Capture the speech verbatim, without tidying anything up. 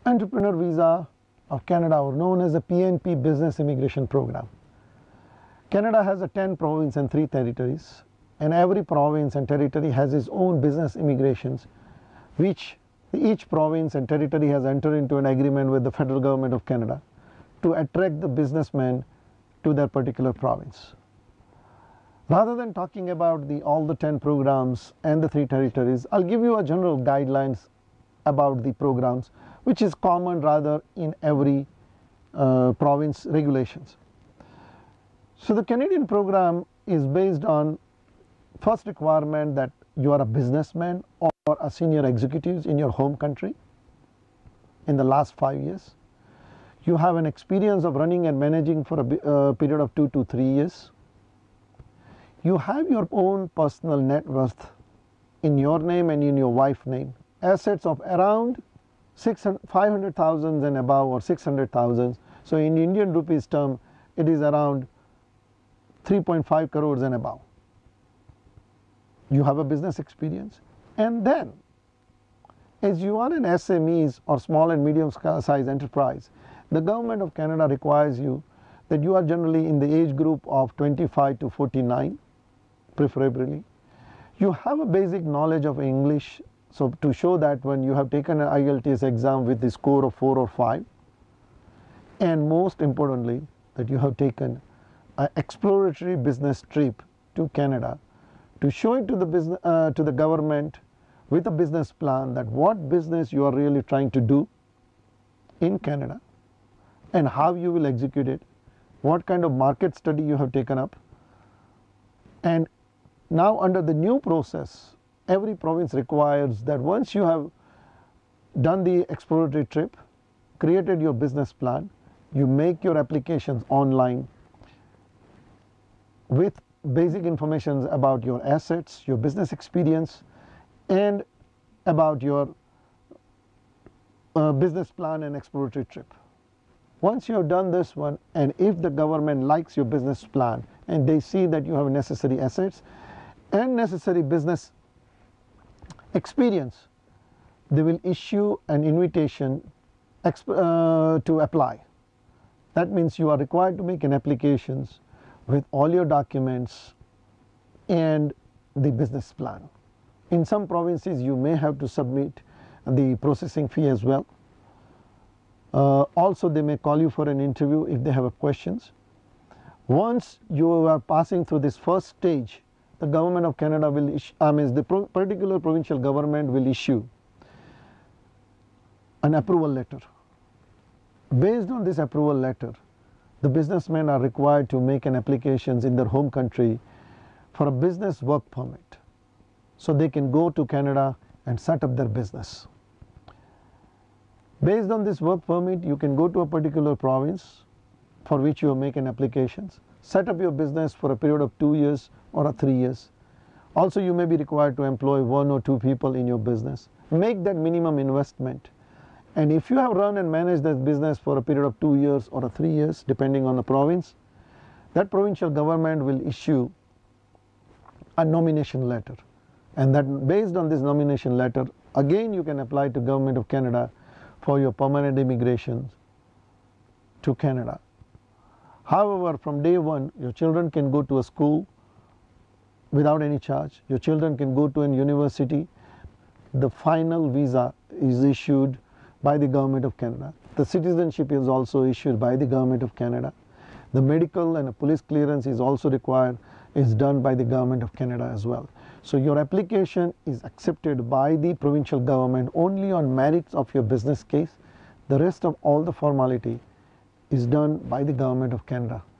Entrepreneur Visa of Canada, or known as the P N P Business Immigration Program. Canada has a ten provinces and three territories, and every province and territory has its own business immigrations, which each province and territory has entered into an agreement with the federal government of Canada to attract the businessmen to their particular province. Rather than talking about the, all the ten programs and the three territories, I'll give you a general guidelines about the programs, which is common rather in every uh, province regulations. So the Canadian program is based on first requirement that you are a businessman or a senior executive in your home country in the last five years. You have an experience of running and managing for a uh, period of two to three years. You have your own personal net worth in your name and in your wife's name. Assets of around five hundred thousand and above, or six hundred thousand. So in Indian rupees term, it is around three point five crores and above. You have a business experience. And then, as you are an S M Es or small and medium size enterprise, the government of Canada requires you that you are generally in the age group of twenty-five to forty-nine, preferably. You have a basic knowledge of English, so to show that when you have taken an I E L T S exam with the score of four or five, and most importantly, that you have taken an exploratory business trip to Canada to show it to the business, uh, to the government with a business plan that what business you are really trying to do in Canada and how you will execute it, what kind of market study you have taken up. And now under the new process, every province requires that once you have done the exploratory trip, created your business plan, you make your applications online with basic information about your assets, your business experience, and about your uh, business plan and exploratory trip. Once you have done this one, and if the government likes your business plan and they see that you have necessary assets and necessary business experience, they will issue an invitation uh, to apply. That means you are required to make an application with all your documents and the business plan. In some provinces you may have to submit the processing fee as well. Uh, also they may call you for an interview if they have questions. Once you are passing through this first stage, the government of Canada will issue, I mean the pro particular provincial government will issue an approval letter. Based on this approval letter, the businessmen are required to make an application in their home country for a business work permit, so they can go to Canada and set up their business. Based on this work permit, you can go to a particular province for which you make an application, set up your business for a period of two years or a three years. Also, you may be required to employ one or two people in your business. Make that minimum investment. And if you have run and managed that business for a period of two years or a three years, depending on the province, that provincial government will issue a nomination letter. And that based on this nomination letter, again you can apply to Government of Canada for your permanent immigration to Canada. However, from day one, your children can go to a school without any charge. Your children can go to a university. The final visa is issued by the Government of Canada. The citizenship is also issued by the Government of Canada. The medical and police clearance is also required, is done by the Government of Canada as well. So your application is accepted by the provincial government only on merits of your business case. The rest of all the formality is done by the Government of Canada.